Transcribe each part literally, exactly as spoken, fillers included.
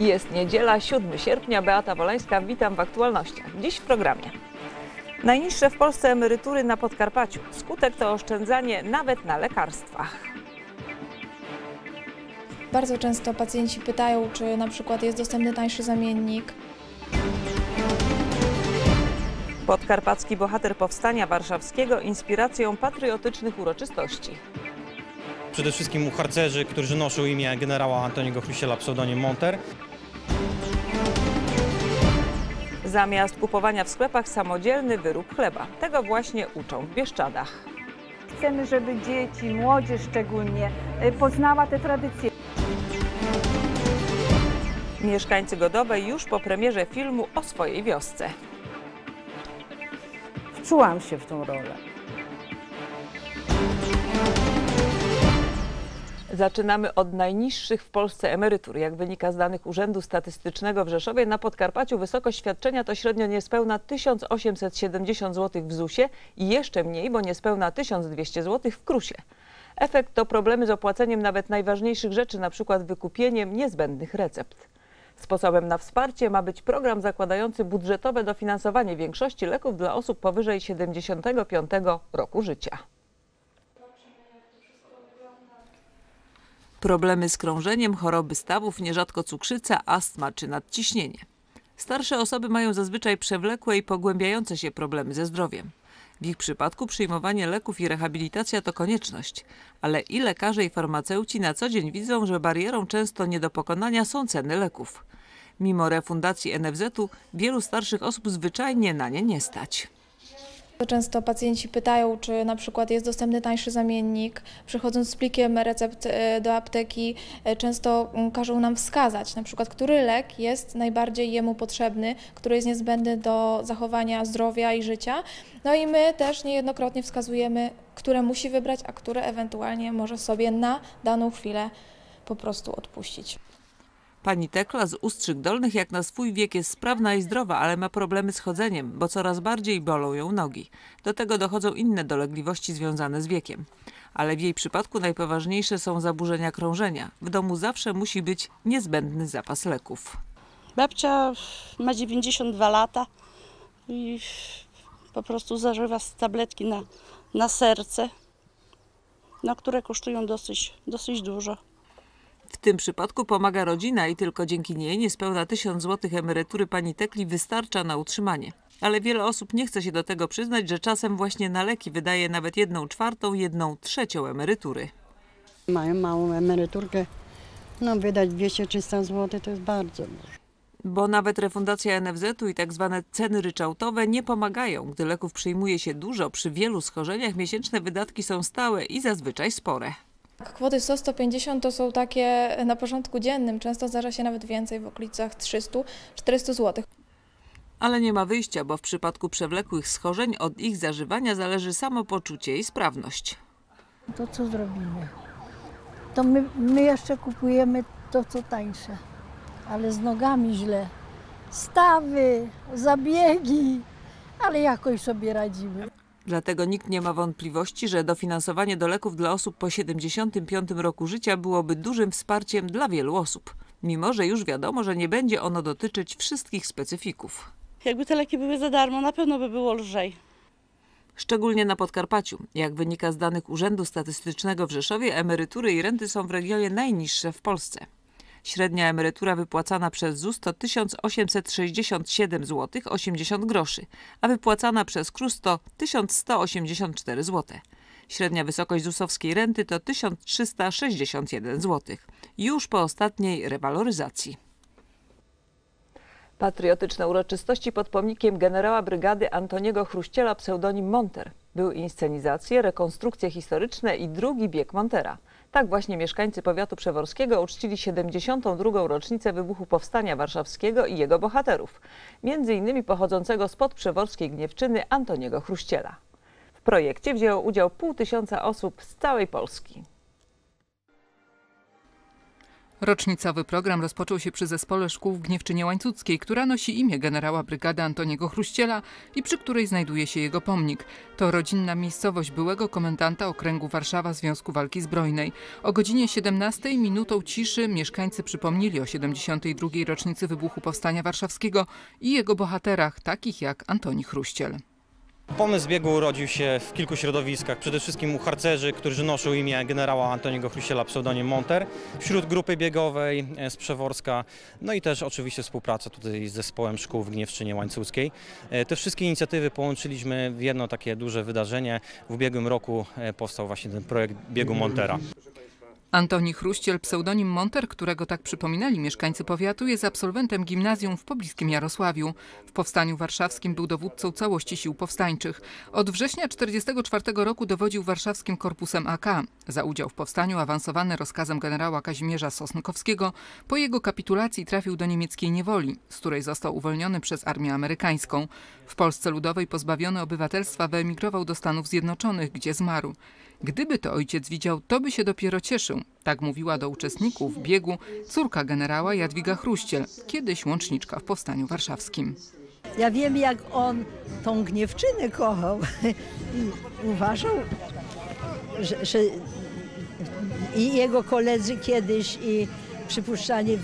Jest niedziela, siódmego sierpnia. Beata Wolańska, witam w aktualnościach. Dziś w programie. Najniższe w Polsce emerytury na Podkarpaciu. Skutek to oszczędzanie nawet na lekarstwach. Bardzo często pacjenci pytają, czy na przykład jest dostępny tańszy zamiennik. Podkarpacki bohater Powstania Warszawskiego inspiracją patriotycznych uroczystości. Przede wszystkim u harcerzy, którzy noszą imię generała Antoniego Chruściela, pseudonim Monter. Zamiast kupowania w sklepach samodzielny wyrób chleba. Tego właśnie uczą w Bieszczadach. Chcemy, żeby dzieci, młodzież szczególnie, poznała te tradycje. Mieszkańcy Godowej już po premierze filmu o swojej wiosce. Wczułam się w tą rolę. Zaczynamy od najniższych w Polsce emerytur. Jak wynika z danych Urzędu Statystycznego w Rzeszowie, na Podkarpaciu wysokość świadczenia to średnio niespełna tysiąc osiemset siedemdziesiąt złotych w zusie i jeszcze mniej, bo niespełna tysiąc dwieście złotych w Krusie. Efekt to problemy z opłaceniem nawet najważniejszych rzeczy, np. wykupieniem niezbędnych recept. Sposobem na wsparcie ma być program zakładający budżetowe dofinansowanie większości leków dla osób powyżej siedemdziesiątego piątego roku życia. Problemy z krążeniem, choroby stawów, nierzadko cukrzyca, astma czy nadciśnienie. Starsze osoby mają zazwyczaj przewlekłe i pogłębiające się problemy ze zdrowiem. W ich przypadku przyjmowanie leków i rehabilitacja to konieczność, ale i lekarze i farmaceuci na co dzień widzą, że barierą często nie do pokonania są ceny leków. Mimo refundacji N F Z-u wielu starszych osób zwyczajnie na nie nie stać. Często pacjenci pytają, czy na przykład jest dostępny tańszy zamiennik. Przychodząc z plikiem recept do apteki, często każą nam wskazać, na przykład, który lek jest najbardziej jemu potrzebny, który jest niezbędny do zachowania zdrowia i życia. No i my też niejednokrotnie wskazujemy, które musi wybrać, a które ewentualnie może sobie na daną chwilę po prostu odpuścić. Pani Tekla z Ustrzyk Dolnych jak na swój wiek jest sprawna i zdrowa, ale ma problemy z chodzeniem, bo coraz bardziej bolą ją nogi. Do tego dochodzą inne dolegliwości związane z wiekiem. Ale w jej przypadku najpoważniejsze są zaburzenia krążenia. W domu zawsze musi być niezbędny zapas leków. Babcia ma dziewięćdziesiąt dwa lata i po prostu zażywa tabletki na, na serce, na które kosztują dosyć, dosyć dużo. W tym przypadku pomaga rodzina i tylko dzięki niej niespełna tysiąc złotych emerytury pani Tekli wystarcza na utrzymanie. Ale wiele osób nie chce się do tego przyznać, że czasem właśnie na leki wydaje nawet jedną czwartą, jedną trzecią emerytury. Mają małą emeryturkę, no wydać dwieście trzysta złotych to jest bardzo dużo. Bo nawet refundacja N F Z-u i tak zwane ceny ryczałtowe nie pomagają. Gdy leków przyjmuje się dużo, przy wielu schorzeniach miesięczne wydatki są stałe i zazwyczaj spore. Kwoty sto do stu pięćdziesięciu to są takie na porządku dziennym, często zdarza się nawet więcej, w okolicach trzystu do czterystu złotych. Ale nie ma wyjścia, bo w przypadku przewlekłych schorzeń od ich zażywania zależy samopoczucie i sprawność. To co zrobimy? To my, my jeszcze kupujemy to co tańsze, ale z nogami źle. Stawy, zabiegi, ale jakoś sobie radzimy. Dlatego nikt nie ma wątpliwości, że dofinansowanie do leków dla osób po siedemdziesiątym piątym roku życia byłoby dużym wsparciem dla wielu osób. Mimo że już wiadomo, że nie będzie ono dotyczyć wszystkich specyfików. Jakby te leki były za darmo, na pewno by było lżej. Szczególnie na Podkarpaciu. Jak wynika z danych Urzędu Statystycznego w Rzeszowie, emerytury i renty są w regionie najniższe w Polsce. Średnia emerytura wypłacana przez Z U S to tysiąc osiemset sześćdziesiąt siedem złotych osiemdziesiąt groszy, a wypłacana przez K R U S to tysiąc sto osiemdziesiąt cztery złote. Średnia wysokość zusowskiej renty to tysiąc trzysta sześćdziesiąt jeden złotych. Już po ostatniej rewaloryzacji. Patriotyczne uroczystości pod pomnikiem generała brygady Antoniego Chruściela, pseudonim Monter. Były inscenizacje, rekonstrukcje historyczne i drugi bieg Montera. Tak właśnie mieszkańcy powiatu przeworskiego uczcili siedemdziesiątą drugą rocznicę wybuchu Powstania Warszawskiego i jego bohaterów, między innymi pochodzącego spod przeworskiej Gniewczyny Antoniego Chruściela. W projekcie wzięło udział pół tysiąca osób z całej Polski. Rocznicowy program rozpoczął się przy Zespole Szkół w Gniewczynie Łańcuckiej, która nosi imię generała brygady Antoniego Chruściela i przy której znajduje się jego pomnik. To rodzinna miejscowość byłego komendanta okręgu Warszawa Związku Walki Zbrojnej. O godzinie siedemnastej minutą ciszy mieszkańcy przypomnieli o siedemdziesiątej drugiej rocznicy wybuchu Powstania Warszawskiego i jego bohaterach, takich jak Antoni Chruściel. Pomysł biegu urodził się w kilku środowiskach, przede wszystkim u harcerzy, którzy noszą imię generała Antoniego Chruściela, pseudonim Monter, wśród grupy biegowej z Przeworska, no i też oczywiście współpraca tutaj z Zespołem Szkół w Gniewczynie Łańcuckiej. Te wszystkie inicjatywy połączyliśmy w jedno takie duże wydarzenie. W ubiegłym roku powstał właśnie ten projekt biegu Montera. Antoni Chruściel, pseudonim Monter, którego tak przypominali mieszkańcy powiatu, jest absolwentem gimnazjum w pobliskim Jarosławiu. W Powstaniu Warszawskim był dowódcą całości sił powstańczych. Od września tysiąc dziewięćset czterdziestego czwartego roku dowodził warszawskim korpusem A K. Za udział w powstaniu awansowany rozkazem generała Kazimierza Sosnkowskiego po jego kapitulacji trafił do niemieckiej niewoli, z której został uwolniony przez armię amerykańską. W Polsce Ludowej pozbawiony obywatelstwa wyemigrował do Stanów Zjednoczonych, gdzie zmarł. Gdyby to ojciec widział, to by się dopiero cieszył. Tak mówiła do uczestników biegu córka generała Jadwiga Chruściel, kiedyś łączniczka w Powstaniu Warszawskim. Ja wiem, jak on tą Gniewczynę kochał i uważał, że, że i jego koledzy kiedyś i przypuszczalnie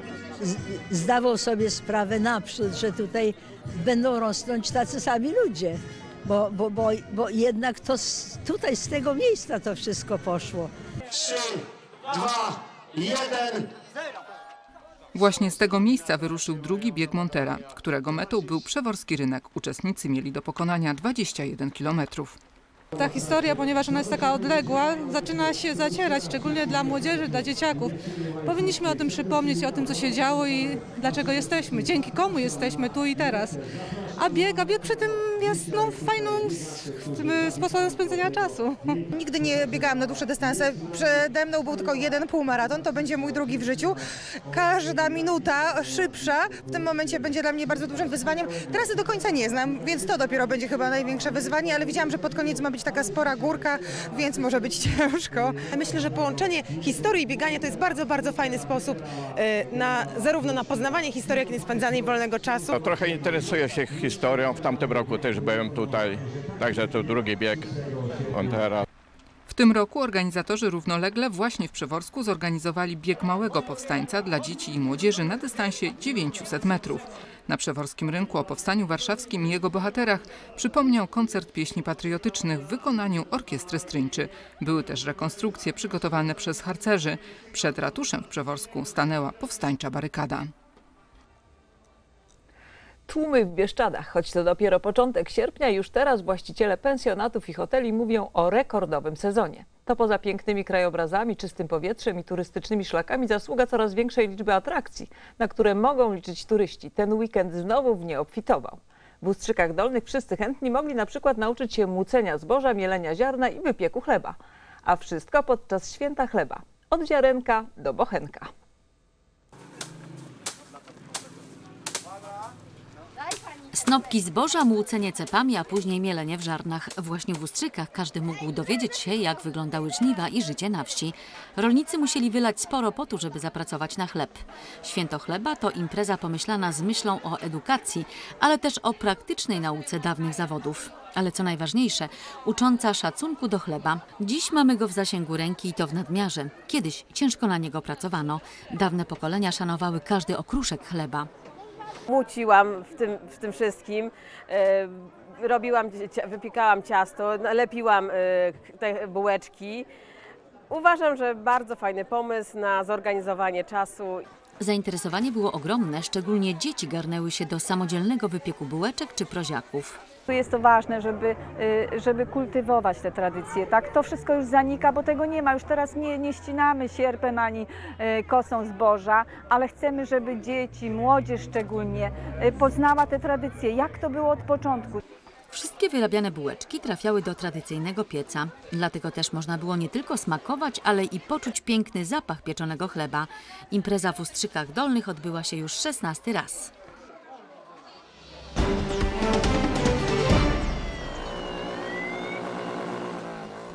zdawał sobie sprawę naprzód, że tutaj będą rosnąć tacy sami ludzie. Bo, bo, bo, bo jednak to z, tutaj z tego miejsca to wszystko poszło. trzy, dwa, jeden. Właśnie z tego miejsca wyruszył drugi bieg Montera, którego metą był Przeworski Rynek. Uczestnicy mieli do pokonania dwadzieścia jeden kilometrów. Ta historia, ponieważ ona jest taka odległa, zaczyna się zacierać, szczególnie dla młodzieży, dla dzieciaków. Powinniśmy o tym przypomnieć, o tym, co się działo i dlaczego jesteśmy, dzięki komu jesteśmy tu i teraz. A bieg, a bieg przy tym jest no, fajną sposobem spędzenia czasu. Nigdy nie biegałam na dłuższe dystanse. Przede mną był tylko jeden półmaraton, to będzie mój drugi w życiu. Każda minuta szybsza w tym momencie będzie dla mnie bardzo dużym wyzwaniem. Trasy do końca nie znam, więc to dopiero będzie chyba największe wyzwanie, ale widziałam, że pod koniec ma być taka spora górka, więc może być ciężko. Myślę, że połączenie historii i biegania to jest bardzo, bardzo fajny sposób na, zarówno na poznawanie historii, jak i spędzanie wolnego czasu. No, trochę interesuję się historią, w tamtym roku też byłem tutaj, także to drugi bieg Montera. W tym roku organizatorzy równolegle właśnie w Przeworsku zorganizowali bieg małego powstańca dla dzieci i młodzieży na dystansie dziewięćset metrów. Na Przeworskim Rynku o Powstaniu Warszawskim i jego bohaterach przypomniał koncert pieśni patriotycznych w wykonaniu orkiestry Stryńczy. Były też rekonstrukcje przygotowane przez harcerzy. Przed ratuszem w Przeworsku stanęła powstańcza barykada. Tłumy w Bieszczadach, choć to dopiero początek sierpnia, już teraz właściciele pensjonatów i hoteli mówią o rekordowym sezonie. To poza pięknymi krajobrazami, czystym powietrzem i turystycznymi szlakami zasługa coraz większej liczby atrakcji, na które mogą liczyć turyści. Ten weekend znowu w nie obfitował. W Ustrzykach Dolnych wszyscy chętni mogli na przykład nauczyć się młócenia zboża, mielenia ziarna i wypieku chleba. A wszystko podczas święta chleba. Od ziarenka do bochenka. Snopki zboża, młócenie cepami, a później mielenie w żarnach. Właśnie w Ustrzykach każdy mógł dowiedzieć się, jak wyglądały żniwa i życie na wsi. Rolnicy musieli wylać sporo potu, żeby zapracować na chleb. Święto chleba to impreza pomyślana z myślą o edukacji, ale też o praktycznej nauce dawnych zawodów. Ale co najważniejsze, ucząca szacunku do chleba. Dziś mamy go w zasięgu ręki i to w nadmiarze. Kiedyś ciężko na niego pracowano. Dawne pokolenia szanowały każdy okruszek chleba. Młóciłam w tym, w tym wszystkim, e, robiłam, wypiekałam ciasto, lepiłam e, te bułeczki. Uważam, że bardzo fajny pomysł na zorganizowanie czasu. Zainteresowanie było ogromne, szczególnie dzieci garnęły się do samodzielnego wypieku bułeczek czy proziaków. Jest to ważne, żeby, żeby kultywować te tradycje. Tak? To wszystko już zanika, bo tego nie ma. Już teraz nie, nie ścinamy sierpem ani kosą zboża, ale chcemy, żeby dzieci, młodzież szczególnie poznała te tradycje, jak to było od początku. Wszystkie wyrabiane bułeczki trafiały do tradycyjnego pieca. Dlatego też można było nie tylko smakować, ale i poczuć piękny zapach pieczonego chleba. Impreza w Ustrzykach Dolnych odbyła się już szesnasty raz.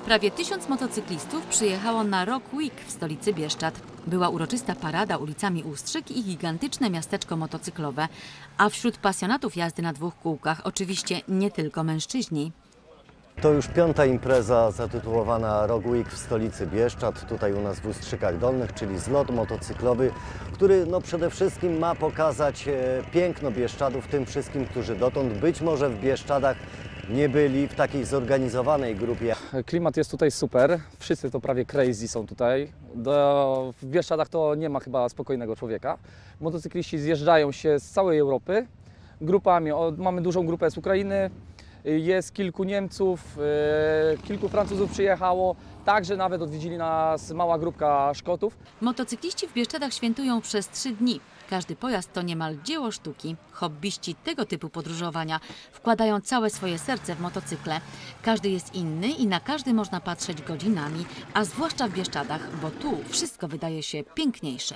Prawie tysiąc motocyklistów przyjechało na Rock Week w stolicy Bieszczad. Była uroczysta parada ulicami Ustrzyk i gigantyczne miasteczko motocyklowe. A wśród pasjonatów jazdy na dwóch kółkach oczywiście nie tylko mężczyźni. To już piąta impreza zatytułowana Rock Week w stolicy Bieszczad, tutaj u nas w Ustrzykach Dolnych, czyli zlot motocyklowy, który no przede wszystkim ma pokazać e, piękno Bieszczadów tym wszystkim, którzy dotąd być może w Bieszczadach nie byli w takiej zorganizowanej grupie. Klimat jest tutaj super, wszyscy to prawie crazy są tutaj. Do, w Bieszczadach to nie ma chyba spokojnego człowieka. Motocykliści zjeżdżają się z całej Europy grupami, o, mamy dużą grupę z Ukrainy. Jest kilku Niemców, yy, kilku Francuzów przyjechało, także nawet odwiedzili nas mała grupka Szkotów. Motocykliści w Bieszczadach świętują przez trzy dni. Każdy pojazd to niemal dzieło sztuki. Hobbyści tego typu podróżowania wkładają całe swoje serce w motocykle. Każdy jest inny i na każdy można patrzeć godzinami, a zwłaszcza w Bieszczadach, bo tu wszystko wydaje się piękniejsze.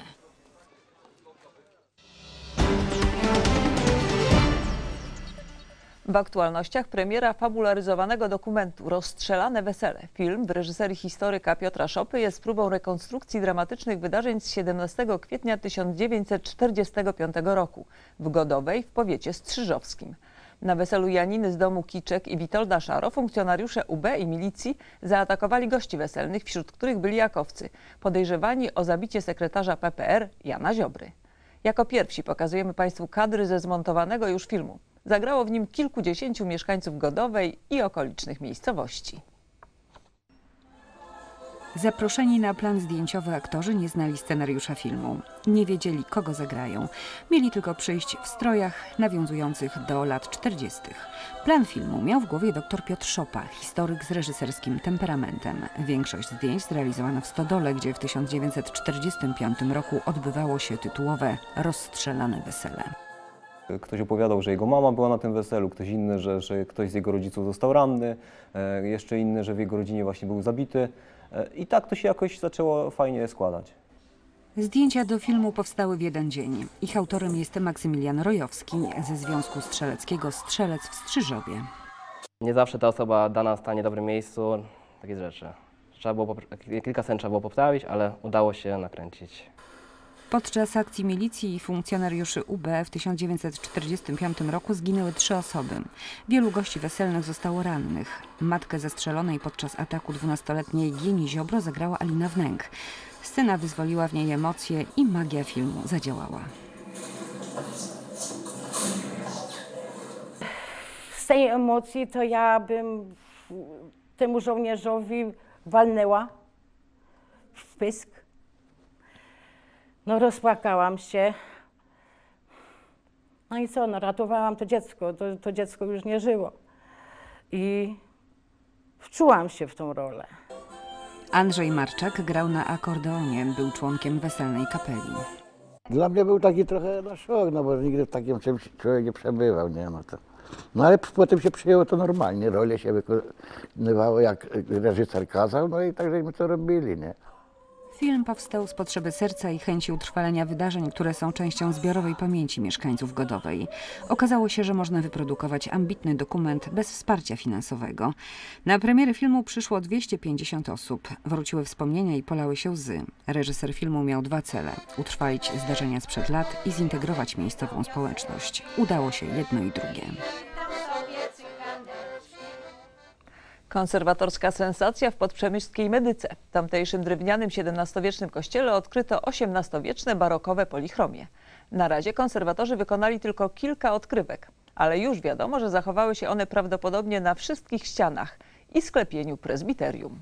W aktualnościach premiera fabularyzowanego dokumentu Rozstrzelane wesele. Film w reżyserii historyka Piotra Szopy jest próbą rekonstrukcji dramatycznych wydarzeń z siedemnastego kwietnia tysiąc dziewięćset czterdziestego piątego roku w Godowej w powiecie strzyżowskim. Na weselu Janiny z domu Kiczek i Witolda Szaro funkcjonariusze U B i milicji zaatakowali gości weselnych, wśród których byli jakowcy, podejrzewani o zabicie sekretarza P P R Jana Ziobry. Jako pierwsi pokazujemy Państwu kadry ze zmontowanego już filmu. Zagrało w nim kilkudziesięciu mieszkańców Godowej i okolicznych miejscowości. Zaproszeni na plan zdjęciowy aktorzy nie znali scenariusza filmu. Nie wiedzieli, kogo zagrają. Mieli tylko przyjść w strojach nawiązujących do lat czterdziestych. Plan filmu miał w głowie dr Piotr Szopa, historyk z reżyserskim temperamentem. Większość zdjęć zrealizowano w Stodole, gdzie w tysiąc dziewięćset czterdziestym piątym roku odbywało się tytułowe Rozstrzelane wesele. Ktoś opowiadał, że jego mama była na tym weselu, ktoś inny, że, że ktoś z jego rodziców został ranny, e, jeszcze inny, że w jego rodzinie właśnie był zabity. E, I tak to się jakoś zaczęło fajnie składać. Zdjęcia do filmu powstały w jeden dzień. Ich autorem jest Maksymilian Rojowski ze Związku Strzeleckiego Strzelec w Strzyżowie. Nie zawsze ta osoba dana stanie w dobrym miejscu, takie rzeczy. Trzeba było, kilka scen trzeba było poprawić, ale udało się nakręcić. Podczas akcji milicji i funkcjonariuszy U B w tysiąc dziewięćset czterdziestym piątym roku zginęły trzy osoby. Wielu gości weselnych zostało rannych. Matkę zastrzelonej podczas ataku dwunastoletniej Gieni Ziobro zagrała Alina Wnęk. Scena wyzwoliła w niej emocje i magia filmu zadziałała. Z tej emocji to ja bym temu żołnierzowi walnęła w pysk. No rozpłakałam się. No i co, no ratowałam to dziecko, to, to dziecko już nie żyło. I wczułam się w tą rolę. Andrzej Marczak grał na akordeonie, był członkiem weselnej kapeli. Dla mnie był taki trochę no, szok, no bo nigdy w takim czymś człowiek nie przebywał, nie? No, to, no ale potem się przyjęło to normalnie, rolę się wykonywało jak reżyser kazał, no i tak żeśmy to robili, nie? Film powstał z potrzeby serca i chęci utrwalenia wydarzeń, które są częścią zbiorowej pamięci mieszkańców Godowej. Okazało się, że można wyprodukować ambitny dokument bez wsparcia finansowego. Na premierę filmu przyszło dwieście pięćdziesiąt osób. Wróciły wspomnienia i polały się łzy. Reżyser filmu miał dwa cele: utrwalić zdarzenia sprzed lat i zintegrować miejscową społeczność. Udało się jedno i drugie. Konserwatorska sensacja w podprzemyskiej Medyce. W tamtejszym drewnianym siedemnastowiecznym kościele odkryto osiemnastowieczne barokowe polichromie. Na razie konserwatorzy wykonali tylko kilka odkrywek, ale już wiadomo, że zachowały się one prawdopodobnie na wszystkich ścianach i sklepieniu prezbiterium.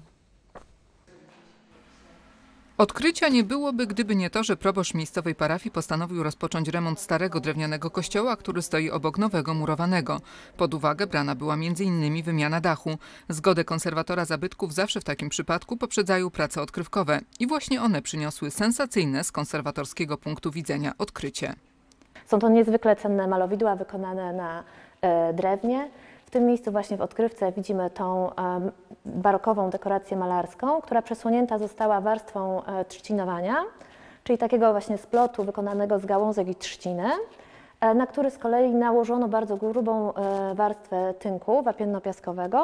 Odkrycia nie byłoby, gdyby nie to, że proboszcz miejscowej parafii postanowił rozpocząć remont starego drewnianego kościoła, który stoi obok nowego murowanego. Pod uwagę brana była między innymi wymiana dachu. Zgodę konserwatora zabytków zawsze w takim przypadku poprzedzają prace odkrywkowe i właśnie one przyniosły sensacyjne z konserwatorskiego punktu widzenia odkrycie. Są to niezwykle cenne malowidła wykonane na e, drewnie. W tym miejscu właśnie w odkrywce widzimy tą um, barokową dekorację malarską, która przesłonięta została warstwą e, trzcinowania, czyli takiego właśnie splotu wykonanego z gałązek i trzciny, e, na który z kolei nałożono bardzo grubą e, warstwę tynku wapienno-piaskowego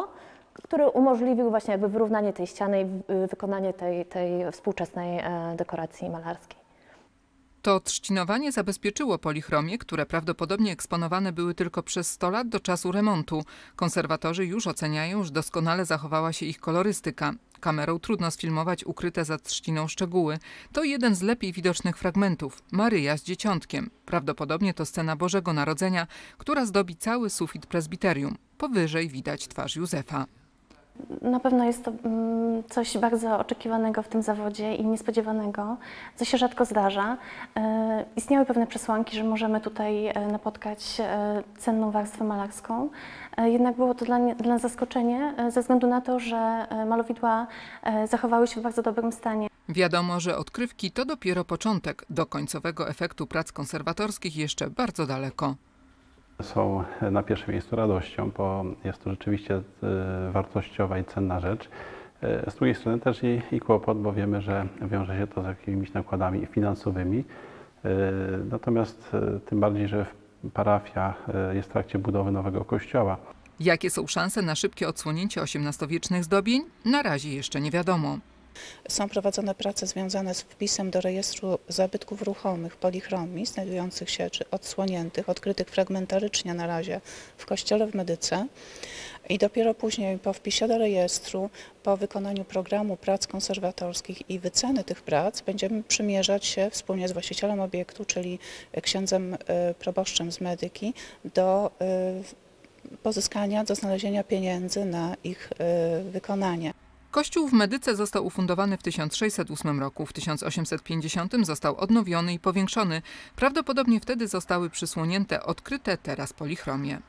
który umożliwił właśnie jakby wyrównanie tej ściany i wykonanie tej, tej współczesnej dekoracji malarskiej. To trzcinowanie zabezpieczyło polichromię, które prawdopodobnie eksponowane były tylko przez sto lat do czasu remontu. Konserwatorzy już oceniają, że doskonale zachowała się ich kolorystyka. Kamerą trudno sfilmować ukryte za trzciną szczegóły. To jeden z lepiej widocznych fragmentów. Maryja z dzieciątkiem. Prawdopodobnie to scena Bożego Narodzenia, która zdobi cały sufit prezbiterium. Powyżej widać twarz Józefa. Na pewno jest to coś bardzo oczekiwanego w tym zawodzie i niespodziewanego, co się rzadko zdarza. Istniały pewne przesłanki, że możemy tutaj napotkać cenną warstwę malarską. Jednak było to dla, dla nas zaskoczenie ze względu na to, że malowidła zachowały się w bardzo dobrym stanie. Wiadomo, że odkrywki to dopiero początek. Do końcowego efektu prac konserwatorskich jeszcze bardzo daleko. Są na pierwszym miejscu radością, bo jest to rzeczywiście wartościowa i cenna rzecz. Z drugiej strony też i, i kłopot, bo wiemy, że wiąże się to z jakimiś nakładami finansowymi. Natomiast tym bardziej, że parafia jest w trakcie budowy nowego kościoła. Jakie są szanse na szybkie odsłonięcie osiemnastowiecznych zdobień? Na razie jeszcze nie wiadomo. Są prowadzone prace związane z wpisem do rejestru zabytków ruchomych polichromii, znajdujących się czy odsłoniętych, odkrytych fragmentarycznie na razie w kościele w Medyce. I dopiero później po wpisie do rejestru, po wykonaniu programu prac konserwatorskich i wyceny tych prac będziemy przymierzać się wspólnie z właścicielem obiektu, czyli księdzem proboszczem z Medyki, do pozyskania, do znalezienia pieniędzy na ich wykonanie. Kościół w Medyce został ufundowany w tysiąc sześćset ósmym roku. W tysiąc osiemset pięćdziesiątym został odnowiony i powiększony. Prawdopodobnie wtedy zostały przysłonięte odkryte teraz polichromie.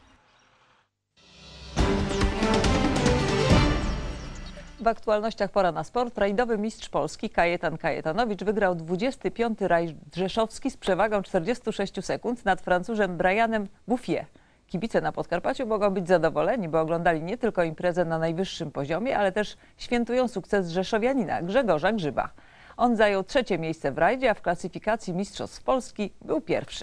W aktualnościach pora na sport. Rajdowy mistrz Polski Kajetan Kajetanowicz wygrał dwudziesty piąty rajd rzeszowski z przewagą czterdziestu sześciu sekund nad Francuzem Brianem Bouffier. Kibice na Podkarpaciu mogą być zadowoleni, bo oglądali nie tylko imprezę na najwyższym poziomie, ale też świętują sukces rzeszowianina Grzegorza Grzyba. On zajął trzecie miejsce w rajdzie, a w klasyfikacji Mistrzostw Polski był pierwszy.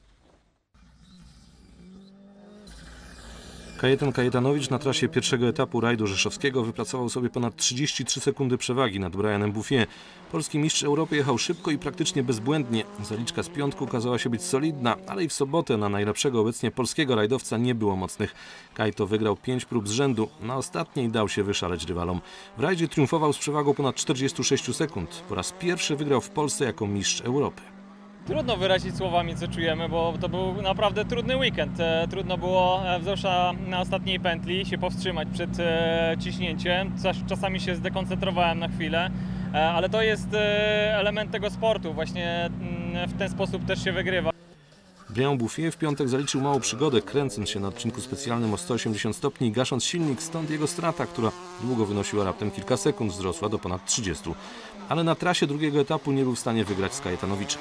Kajetan Kajetanowicz na trasie pierwszego etapu rajdu rzeszowskiego wypracował sobie ponad trzydzieści trzy sekundy przewagi nad Brianem Bouffier. Polski mistrz Europy jechał szybko i praktycznie bezbłędnie. Zaliczka z piątku okazała się być solidna, ale i w sobotę na najlepszego obecnie polskiego rajdowca nie było mocnych. Kajto wygrał pięć prób z rzędu, na ostatniej dał się wyszaleć rywalom. W rajdzie triumfował z przewagą ponad czterdziestu sześciu sekund. Po raz pierwszy wygrał w Polsce jako mistrz Europy. Trudno wyrazić słowami, co czujemy, bo to był naprawdę trudny weekend. Trudno było, zwłaszcza na ostatniej pętli, się powstrzymać przed ciśnięciem. Czasami się zdekoncentrowałem na chwilę, ale to jest element tego sportu. Właśnie w ten sposób też się wygrywa. Brian Bouffier w piątek zaliczył małą przygodę, kręcąc się na odcinku specjalnym o sto osiemdziesiąt stopni i gasząc silnik, stąd jego strata, która długo wynosiła raptem kilka sekund, wzrosła do ponad trzydziestu. Ale na trasie drugiego etapu nie był w stanie wygrać z Kajetanowiczem.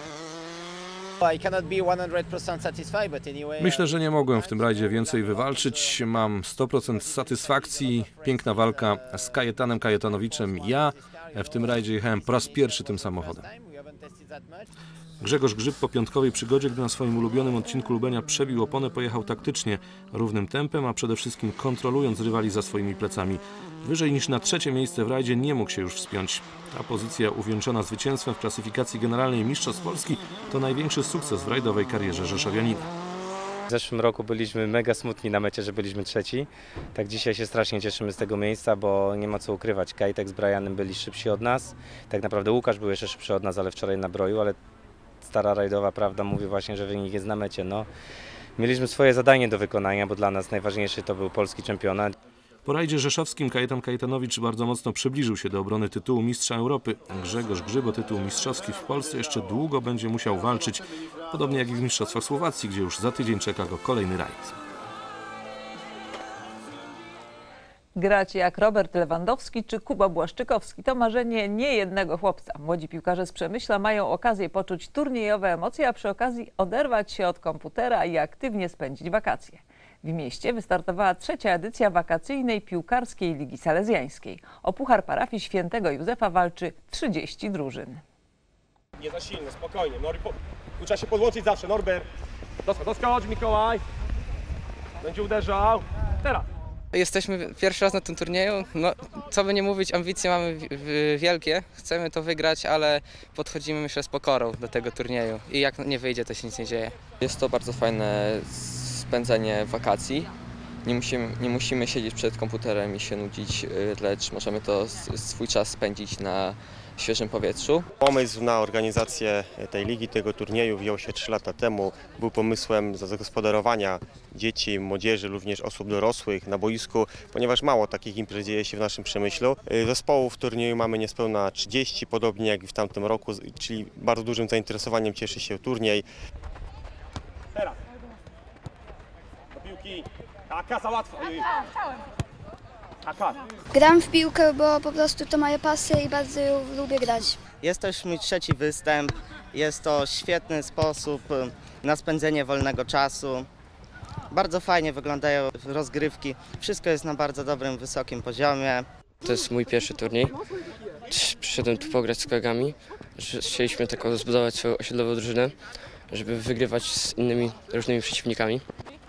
Myślę, że nie mogłem w tym rajdzie więcej wywalczyć. Mam sto procent satysfakcji. Piękna walka z Kajetanem Kajetanowiczem. Ja w tym rajdzie jechałem po raz pierwszy tym samochodem. Grzegorz Grzyb po piątkowej przygodzie, gdy na swoim ulubionym odcinku Lubenia przebił oponę, pojechał taktycznie, równym tempem, a przede wszystkim kontrolując rywali za swoimi plecami. Wyżej niż na trzecie miejsce w rajdzie nie mógł się już wspiąć. Ta pozycja uwieńczona zwycięstwem w klasyfikacji generalnej Mistrzostw Polski to największy sukces w rajdowej karierze rzeszowianina. W zeszłym roku byliśmy mega smutni na mecie, że byliśmy trzeci. Tak dzisiaj się strasznie cieszymy z tego miejsca, bo nie ma co ukrywać. Kajtek z Brianem byli szybsi od nas. Tak naprawdę Łukasz był jeszcze szybszy od nas, ale wczoraj na broju, ale stara rajdowa prawda mówi właśnie, że wynik jest na mecie. No, mieliśmy swoje zadanie do wykonania, bo dla nas najważniejszy to był polski czempionat. Po rajdzie rzeszowskim Kajetan Kajetanowicz bardzo mocno przybliżył się do obrony tytułu mistrza Europy. Grzegorz Grzyb o tytuł mistrzowski w Polsce jeszcze długo będzie musiał walczyć, podobnie jak i w Mistrzostwach Słowacji, gdzie już za tydzień czeka go kolejny rajd. Grać jak Robert Lewandowski czy Kuba Błaszczykowski to marzenie nie jednego chłopca. Młodzi piłkarze z Przemyśla mają okazję poczuć turniejowe emocje, a przy okazji oderwać się od komputera i aktywnie spędzić wakacje. W mieście wystartowała trzecia edycja wakacyjnej piłkarskiej Ligi Salezjańskiej. O Puchar Parafii Świętego Józefa walczy trzydzieści drużyn. Nie za silny, spokojnie. Nori, po... Tu trzeba się podłączyć zawsze. Norbert. Doska, doska, chodź Mikołaj. Będzie uderzał. Teraz. Jesteśmy pierwszy raz na tym turnieju. No, co by nie mówić, ambicje mamy wielkie, chcemy to wygrać, ale podchodzimy, myślę, z pokorą do tego turnieju i jak nie wyjdzie, to się nic nie dzieje. Jest to bardzo fajne spędzenie wakacji. Nie musimy, nie musimy siedzieć przed komputerem i się nudzić, lecz możemy to swój czas spędzić na świeżym powietrzu. Pomysł na organizację tej ligi, tego turnieju wziął się trzy lata temu. Był pomysłem zagospodarowania dzieci, młodzieży, również osób dorosłych na boisku, ponieważ mało takich imprez dzieje się w naszym Przemyślu. Zespołów w turnieju mamy niespełna trzydzieści, podobnie jak w tamtym roku, czyli bardzo dużym zainteresowaniem cieszy się turniej. Teraz. Do piłki. Taka załatwa. Gram w piłkę, bo po prostu to moja pasja i bardzo ją lubię grać. Jest to już mój trzeci występ. Jest to świetny sposób na spędzenie wolnego czasu. Bardzo fajnie wyglądają rozgrywki. Wszystko jest na bardzo dobrym, wysokim poziomie. To jest mój pierwszy turniej. Przyszedłem tu pograć z kolegami. Chcieliśmy tylko zbudować swoją osiedlową drużynę, żeby wygrywać z innymi różnymi przeciwnikami.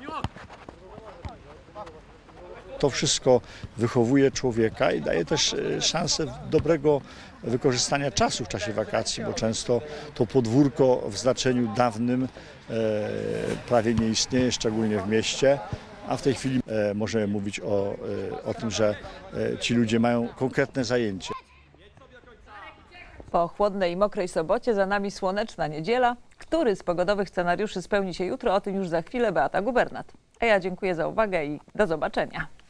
To wszystko wychowuje człowieka i daje też szansę dobrego wykorzystania czasu w czasie wakacji, bo często to podwórko w znaczeniu dawnym e, prawie nie istnieje, szczególnie w mieście, a w tej chwili e, możemy mówić o, e, o tym, że e, ci ludzie mają konkretne zajęcie. Po chłodnej i mokrej sobocie za nami słoneczna niedziela. Który z pogodowych scenariuszy spełni się jutro? O tym już za chwilę Beata Gubernat. A ja dziękuję za uwagę i do zobaczenia.